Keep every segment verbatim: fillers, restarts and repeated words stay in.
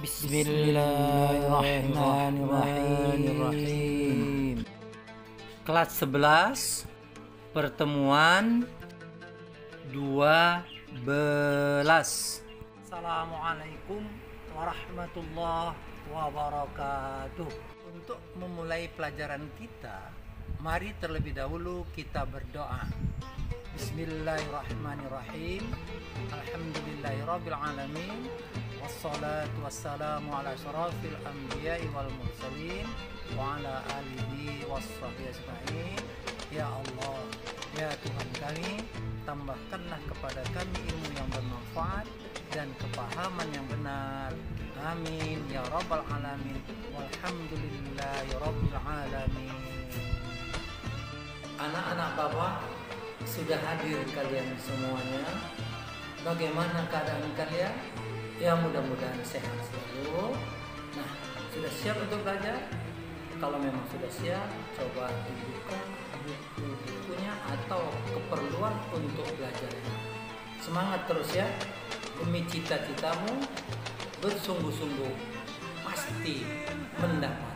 Bismillahirrahmanirrahim. Kelas sebelas, pertemuan dua belas. Assalamualaikum warahmatullahi wabarakatuh. Untuk memulai pelajaran kita, mari terlebih dahulu kita berdoa. Bismillahirrahmanirrahim. Alhamdulillahirabbil alamin. Wassalatu wassalamu ala asyrafil anbiya'i wal mursalin wa ala alihi washabihi ajma'in. Ya Allah, ya Tuhan kami, tambahkanlah kepada kami ilmu yang bermanfaat dan kepahaman yang benar. Amin ya rabbal alamin. Walhamdulillahi rabbil alamin. Anak-anak Bapak, sudah hadir kalian semuanya. Bagaimana keadaan kalian? Ya, mudah-mudahan sehat selalu. Nah, sudah siap untuk belajar? Kalau memang sudah siap, coba dibuka buku-bukunya atau keperluan untuk belajarnya. Semangat terus ya, demi cita-citamu bersungguh-sungguh pasti mendapat.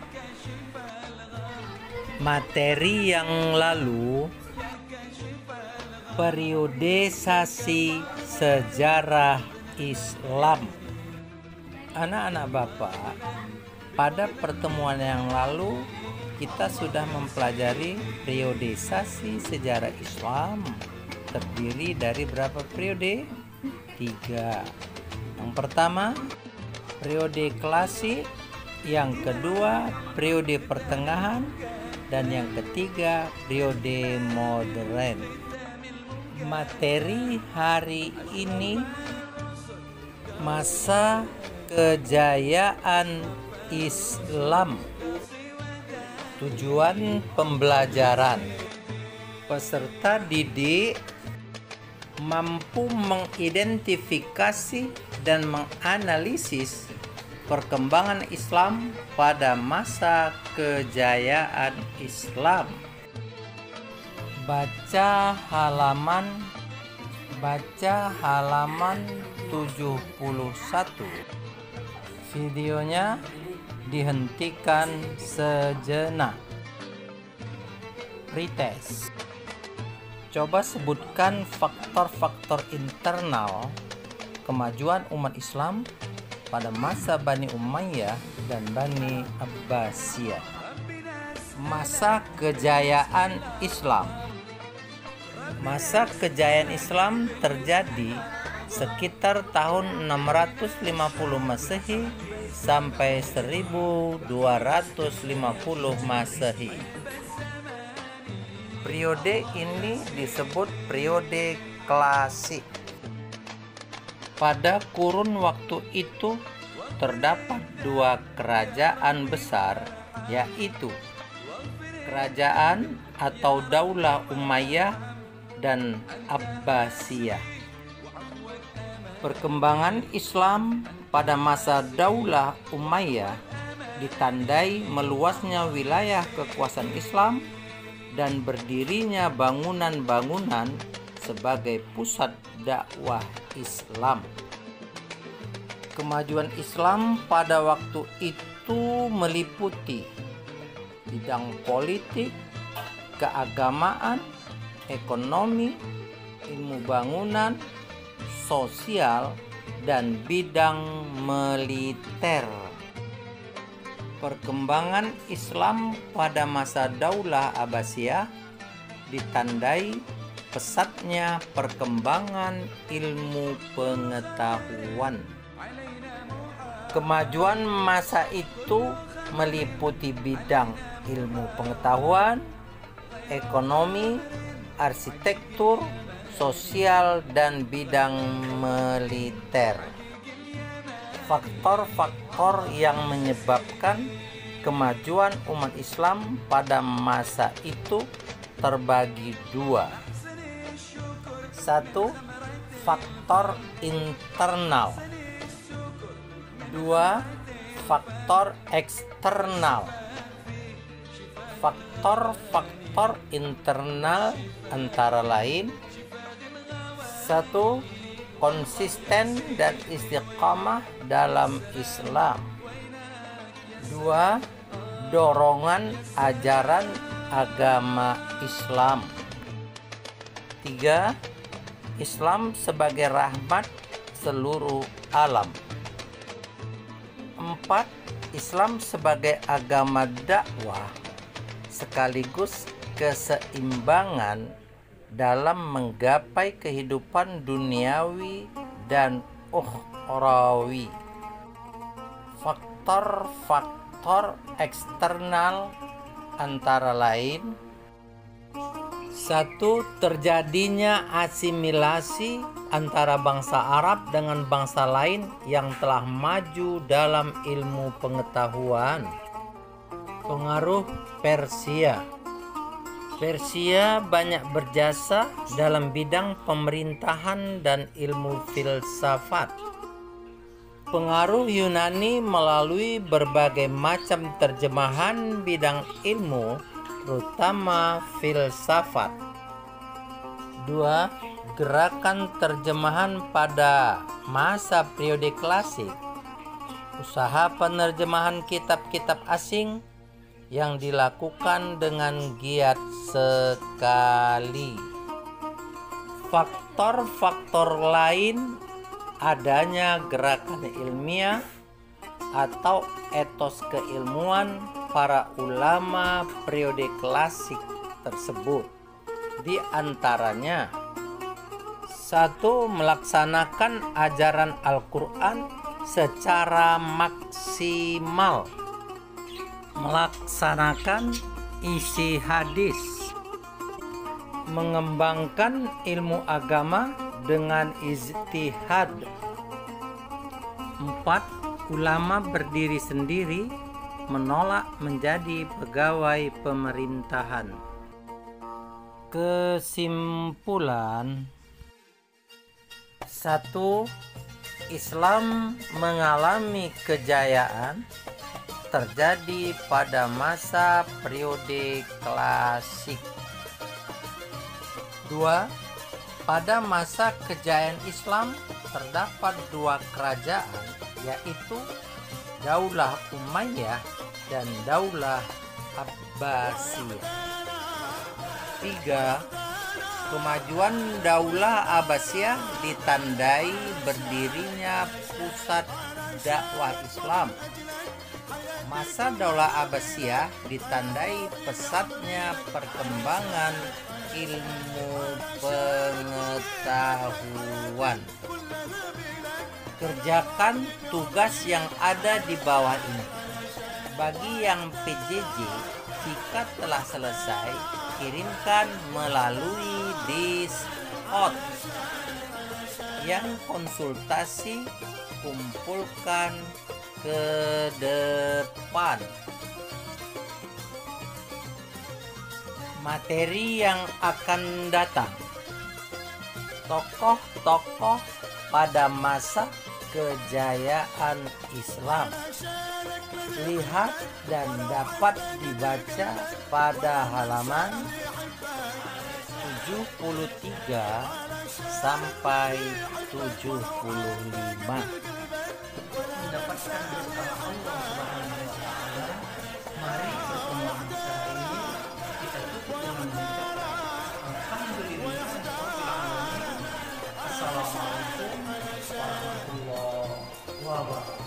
Materi yang lalu, periodisasi sejarah Islam. Anak-anak Bapak, pada pertemuan yang lalu kita sudah mempelajari periodisasi sejarah Islam. Terdiri dari berapa periode? Tiga. Yang pertama, periode klasik. Yang kedua, periode pertengahan. Dan yang ketiga, periode modern. Materi hari ini, masa kejayaan Islam. Tujuan pembelajaran: peserta didik mampu mengidentifikasi dan menganalisis perkembangan Islam pada masa kejayaan Islam. Baca halaman baca halaman tujuh puluh satu. Videonya dihentikan sejenak. Pretest. Coba sebutkan faktor-faktor internal kemajuan umat Islam pada masa Bani Umayyah dan Bani Abbasiyah. Masa kejayaan Islam. Masa kejayaan Islam terjadi sekitar tahun enam ratus lima puluh Masehi sampai seribu dua ratus lima puluh Masehi. Periode ini disebut periode klasik. Pada kurun waktu itu terdapat dua kerajaan besar, yaitu kerajaan atau Daulah Umayyah dan Abbasiyah. Perkembangan Islam pada masa Daulah Umayyah ditandai meluasnya wilayah kekuasaan Islam dan berdirinya bangunan-bangunan sebagai pusat dakwah Islam. Kemajuan Islam pada waktu itu meliputi bidang politik, keagamaan, ekonomi, ilmu bangunan, sosial, dan bidang militer. Perkembangan Islam pada masa Daulah Abbasiyah ditandai pesatnya perkembangan ilmu pengetahuan. Kemajuan masa itu meliputi bidang ilmu pengetahuan, ekonomi, arsitektur, sosial, dan bidang militer. Faktor-faktor yang menyebabkan kemajuan umat Islam pada masa itu terbagi dua. Satu, faktor internal. Dua, faktor eksternal. Faktor-faktor internal antara lain: satu, konsisten dan istiqamah dalam Islam. Dua, dorongan ajaran agama Islam. Tiga, Islam sebagai rahmat seluruh alam. Empat, Islam sebagai agama dakwah sekaligus keseimbangan dalam menggapai kehidupan duniawi dan ukhrawi. Faktor-faktor eksternal antara lain: satu, terjadinya asimilasi antara bangsa Arab dengan bangsa lain yang telah maju dalam ilmu pengetahuan. Pengaruh Persia. Persia banyak berjasa dalam bidang pemerintahan dan ilmu filsafat. Pengaruh Yunani melalui berbagai macam terjemahan bidang ilmu, terutama filsafat. Dua, gerakan terjemahan pada masa periode klasik. Usaha penerjemahan kitab-kitab asing yang dilakukan dengan giat sekali. Faktor-faktor lain: adanya gerakan ilmiah atau etos keilmuan para ulama periode klasik tersebut. Di antaranya: satu, melaksanakan ajaran Al-Quran secara maksimal, melaksanakan isi hadis, mengembangkan ilmu agama dengan ijtihad. Empat, ulama berdiri sendiri, menolak menjadi pegawai pemerintahan. Kesimpulan: satu, Islam mengalami kejayaan terjadi pada masa periode klasik. Dua, pada masa kejayaan Islam terdapat dua kerajaan, yaitu Daulah Umayyah dan Daulah Abbasiyah. Tiga, kemajuan Daulah Abbasiyah ditandai berdirinya pusat dakwah Islam. Masa Daulah Abbasiyah ditandai pesatnya perkembangan ilmu pengetahuan. Kerjakan tugas yang ada di bawah ini. Bagi yang P J J, jika telah selesai, kirimkan melalui Discord. Yang konsultasi, kumpulkan ke depan. Materi yang akan datang: tokoh-tokoh pada masa kejayaan Islam. Lihat dan dapat dibaca pada halaman tujuh puluh tiga sampai tujuh puluh lima. Mendapatkan bersama Allah Subhanahu wa taala. Mari pertemuan kita ini kita tutup dengan mengucapkan alhamdulillahirabbil alamin. Assalamualaikum warahmatullahi wabarakatuh.